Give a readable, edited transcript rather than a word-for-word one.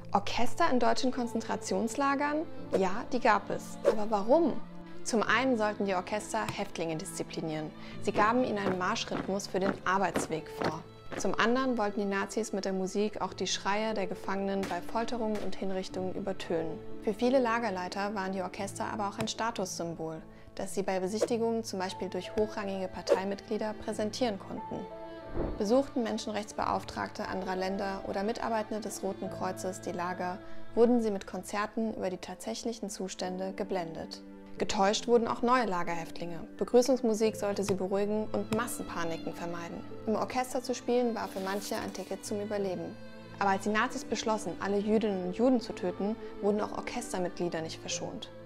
Orchester in deutschen Konzentrationslagern? Ja, die gab es. Aber warum? Zum einen sollten die Orchester Häftlinge disziplinieren. Sie gaben ihnen einen Marschrhythmus für den Arbeitsweg vor. Zum anderen wollten die Nazis mit der Musik auch die Schreie der Gefangenen bei Folterungen und Hinrichtungen übertönen. Für viele Lagerleiter waren die Orchester aber auch ein Statussymbol, das sie bei Besichtigungen zum Beispiel durch hochrangige Parteimitglieder präsentieren konnten. Besuchten Menschenrechtsbeauftragte anderer Länder oder Mitarbeitende des Roten Kreuzes die Lager, wurden sie mit Konzerten über die tatsächlichen Zustände geblendet. Getäuscht wurden auch neue Lagerhäftlinge. Begrüßungsmusik sollte sie beruhigen und Massenpaniken vermeiden. Im Orchester zu spielen war für manche ein Ticket zum Überleben. Aber als die Nazis beschlossen, alle Jüdinnen und Juden zu töten, wurden auch Orchestermitglieder nicht verschont.